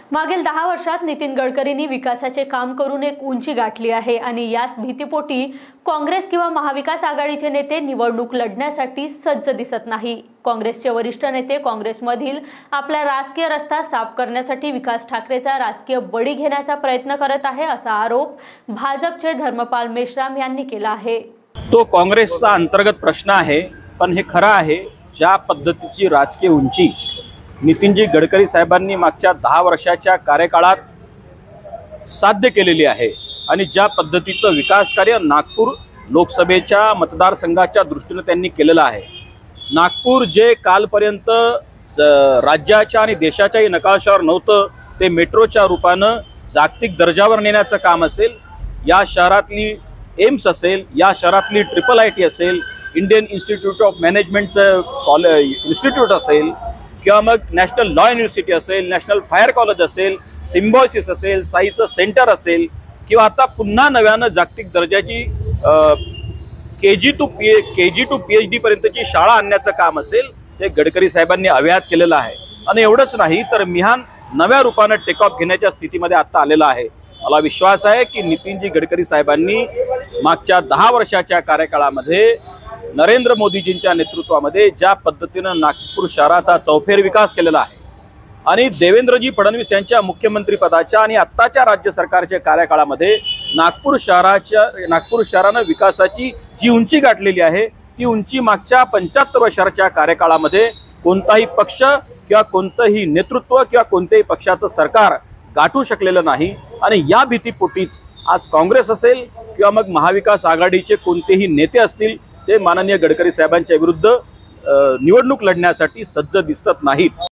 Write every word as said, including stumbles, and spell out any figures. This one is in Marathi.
मागील दहा वर्षात नितीन गडकरींनी विकासाचे काम करून एक उंची गाठली आहे आणि याच भीतीपोटी काँग्रेस किंवा महाविकास आघाडीचे नेते निवडणूक लढण्यासाठी सज्ज दिसत नाही। काँग्रेसचे वरिष्ठ नेते काँग्रेसमधील आपला राजकीय रस्ता साफ करण्यासाठी विकास ठाकरेचा राजकीय बळी घेण्याचा प्रयत्न करत आहे असा आरोप भाजपचे धर्मपाल मेश्राम यांनी केला आहे। तो काँग्रेसचा अंतर्गत प्रश्न आहे, पण हे खरं आहे ज्या पद्धतीची राजकीय उंची नितीनजी गडकरी साहेबांनी मागच्या दहा वर्षाच्या कार्यकाळात साध्य केलेली आहे आणि ज्या पद्धतीचं विकास कार्य नागपूर लोकसभेच्या मतदारसंघाच्या दृष्टीने त्यांनी केलेलं आहे। नागपूर जे कालपर्यंत राज्याच्या आणि देशाच्याही नकाशावर नव्हतं ते मेट्रोच्या रूपानं जागतिक दर्जावर नेण्याचं काम असेल, या शहरातली एम्स असेल, या शहरातली ट्रिपल आय टी असेल, इंडियन इन्स्टिट्यूट ऑफ मॅनेजमेंटचं कॉलेज इन्स्टिट्यूट असेल किंवा मग नॅशनल लॉ युनिव्हर्सिटी असेल, नॅशनल फायर कॉलेज असेल, सिम्बॉयसिस असेल, साईचं सेंटर असेल किंवा आता पुन्हा नव्यानं जागतिक दर्जाची K G to P K G to P H D पर्यंतची शाळा आणण्याचं काम असेल, ते गडकरी साहेबांनी अव्याहत केलेलं आहे। आणि एवढंच नाही तर मिहान नव्या रूपानं टेक ऑफ घेण्याच्या स्थितीमध्ये आता आलेला आहे। मला विश्वास आहे की नितीनजी गडकरी साहेबांनी मागच्या दहा वर्षाच्या कार्यकाळामध्ये नरेंद्र मोदीजींच्या नेतृत्वामध्ये ज्या पद्धतीनं नागपूर शहराचा चौफेर विकास केलेला आहे आणि देवेंद्रजी फडणवीस यांच्या मुख्यमंत्री पदाच्या आणि आत्ताच्या राज्य सरकारच्या कार्यकाळामध्ये नागपूर शहराच्या नागपूर शहरानं विकासाची जी उंची गाठलेली आहे ती उंची मागच्या पंच्याहत्तर वर्षाच्या कार्यकाळामध्ये कोणताही पक्ष किंवा कोणतंही नेतृत्व किंवा कोणत्याही पक्षाचं सरकार गाठू शकलेलं नाही। आणि या भीतीपोटीच आज काँग्रेस असेल किंवा मग महाविकास आघाडीचे कोणतेही नेते असतील ते माननीय गडकरी साहेबांच्या विरुद्ध निवडणूक लढण्यासाठी सज्ज दिसत नाहीत।